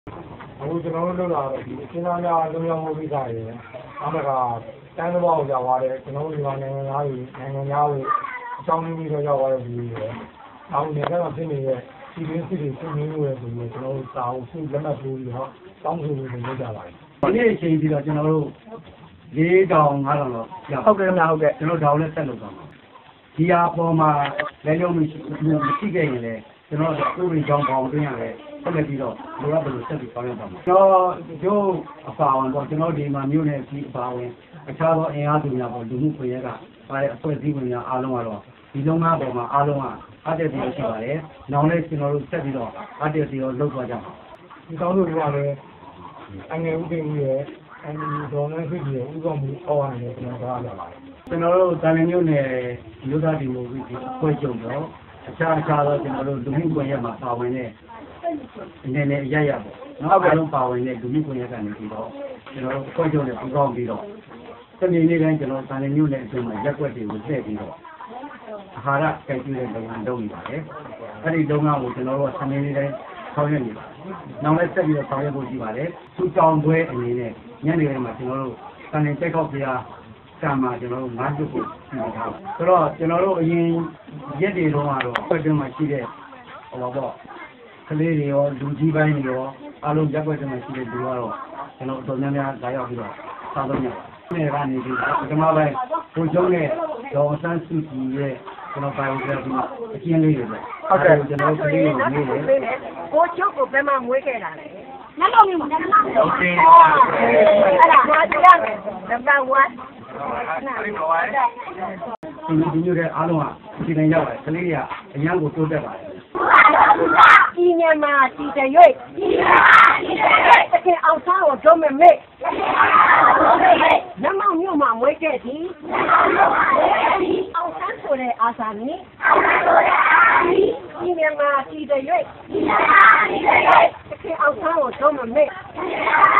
အခုကျွန်တော်တို့လုပ်လာတော့ဒီအချင်းသားများလုံးဝမှုပြီးသားရယ်နောက်တစ်ခါတန်းတစ်ပေါက်ရောက်သွားတယ်ကျွန်တော်တို့ဒီမှာနိုင်ငံသားတွေနိုင်ငံသားတွေအကြောင်းမျိုးတော့ရောက်သွားတဲ့ဒီရယ်နောက်နေကတော့ဖြစ်နေတဲ့ဒီလိုစစ်တွေဖြစ်နေလို့ရဆိုပြီးကျွန်တော်တို့စာအုပ်စုလက်မှတ်ထိုးပြီးတော့တောင်းဆိုလို့လုပ်ကြပါတယ်ဒီနေ့အချိန်ပြီးတော့ကျွန်တော်တို့4တောင်5တောင်တော့ဟုတ်ကဲ့ခင်ဗျာဟုတ်ကဲ့ကျွန်တော်ဒေါင်းနဲ့ဆက်လုပ်သွားမှာဒီဟာပေါ်မှာလည်းလုံးမရှိခဲ့ရင်လည်းကျွန်တော်တို့ဥပဒေကြောင်းပေါင်းတွင်းရတယ်ဆက်လက်ပြီးတော့လိုအပ်တယ်လို့ဆက်ပြီးဆောင်ရွက်ပါမယ်ကျွန်တော်တို့အပါဝင်ပေါ့ကျွန်တော်ဒီမှာမြို့နယ်ကြီးအပါဝင်အခြားသောအင်အားစုများပေါ့လူမှုခွင့်ရကပါတဲ့အဖွဲ့အစည်းဝင်များအားလုံးကတော့ဒီလုံးကားပေါ်မှာအားလုံးကအတက်ပြီးရှိပါတယ်နောက်လည်းကျွန်တော်တို့ဆက်ပြီးတော့အတက်ပြီးတော့လုပ်သွားကြပါဒီကောင်းလို့ပြောရလဲအငယ်ဥပဒေရဲ့အန်ဒီဒေါ်နဲ့ဖြစ်ပြီးဥပဒေမှုအောက်ရနေကျွန်တော်ပြောရပါတယ်ကျွန်တော်တို့တာလင်မြို့နယ်မြို့သားဒီမိုကရေစီအဖွဲ့ချုပ်တော့အခြားသောကျွန်တော်တို့လူမှုကွန်ရက်မှာပါဝင်တဲ့အနေနဲ့ရရပေါ့နော်အားလုံးပါဝင်တဲ့လူမှုကွန်ရက်ကနေပြီးတော့ကျွန်တော်တို့အဖွဲ့ချုပ်နဲ့ပူးပေါင်းပြီးတော့တနေ့နေ့တိုင်းကျွန်တော်တာလင်မြို့နယ်အတွင်းမှာရက်ွက်တွေကိုထည့်ပြီးတော့အာဟာရကြိုက်ကျွေးတဲ့လုပ်ငန်းလုပ်နေပါတယ်အဲ့ဒီလုပ်ငန်းကိုကျွန်တော်တို့တနေ့နေ့တိုင်းဆောင်ရွက်နေပါတယ်နောက်လည်းဆက်ပြီးတော့ဆောင်ရွက်ဖို့ရှိပါတယ်သူတောင်ပွဲအနေနဲ့ညနေပိုင်းမှာကျွန်တော်တို့တာလင်ကြိုက်ခောက်ပြားကံမှာကျွန်တော်တို့5จุดကိုပြီးထားတယ်ဆိုတော့ကျွန်တော်တို့အရင်ရက်တွေတုန်းကတော့အဖွဲ့အတွင်းမှာရှိတဲ့ဟောပေါ့ကလေးတွေရောလူကြီးပိုင်းတွေရောအားလုံးရက်ွက်အတွင်းမှာရှိတဲ့လူကတော့ကျွန်တော်တို့များများလာရောက်ပြီးတော့စားသုံးရပါတယ်။နေကနေပြီးပထမပိုင်းကိုကျုံးတဲ့ဒေါ်ဆန်းစုကြည်ရဲ့ကျွန်တော် biography အကျဉ်းလေးတွေပေါ့။ဟုတ်ကဲ့ကျွန်တော်ကလေးကိုနေတယ်။ကိုကျုပ်ကိုဘယ်မှာမွေးခဲ့တာလဲ။နှလုံးမျိုးနှလုံးမျိုး။ဟုတ်ကဲ့။အဲ့ဒါဘာကြောင့်လဲ။number 1ဒီမျိုးတဲ့အားလုံးကဒီတိုင်းရောက်တယ်ကလေးတွေကအញ្ញံကိုတိုးတက်ပါတယ်ဒီညမှာဒီတရွေ့တကယ်အောင်စားကိုတော့မမေ့နမောင်မြို့မှာမွေးခဲ့သည်အောင်စားဆိုတဲ့အာသာမီဒီညမှာဒီတရွေ့တကယ်အောင်စားကိုတော့မမေ့